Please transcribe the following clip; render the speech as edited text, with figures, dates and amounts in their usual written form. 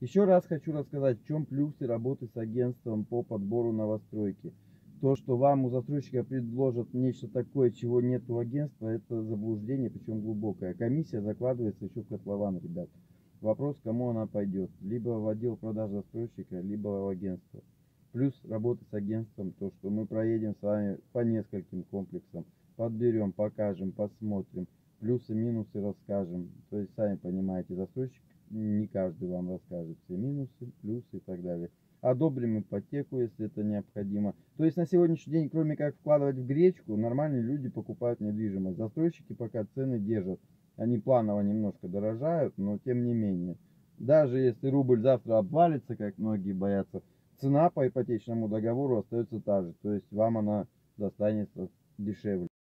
Еще раз хочу рассказать, в чем плюсы работы с агентством по подбору новостройки. То, что вам у застройщика предложат нечто такое, чего нет у агентства, это заблуждение, причем глубокое. Комиссия закладывается еще в котлован, ребят. Вопрос, кому она пойдет. Либо в отдел продаж застройщика, либо в агентство. Плюс работы с агентством, то, что мы проедем с вами по нескольким комплексам. Подберем, покажем, посмотрим. Плюсы, минусы расскажем. То есть, сами понимаете, застройщик не каждый вам расскажет все минусы, плюсы и так далее. Одобрим ипотеку, если это необходимо. То есть на сегодняшний день, кроме как вкладывать в гречку, нормальные люди покупают недвижимость. Застройщики пока цены держат. Они планово немножко дорожают, но тем не менее. Даже если рубль завтра обвалится, как многие боятся, цена по ипотечному договору остается та же. То есть вам она достанется дешевле.